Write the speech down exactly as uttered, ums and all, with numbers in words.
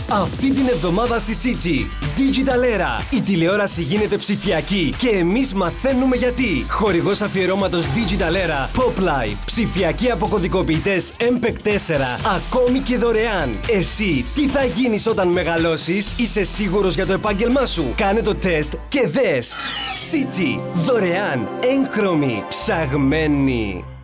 Αυτή την εβδομάδα στη Σίτσι, Digital Era. Η τηλεόραση γίνεται ψηφιακή και εμείς μαθαίνουμε γιατί. Χορηγός αφιερώματος Digital Era, Pop Life. Ψηφιακοί αποκωδικοποιητές εμ πι ι σι φορ, ακόμη και δωρεάν. Εσύ τι θα γίνεις όταν μεγαλώσεις? Είσαι σίγουρος για το επάγγελμά σου? Κάνε το τεστ και δες. Σίτσι, δωρεάν, έγχρωμη, ψαγμένη.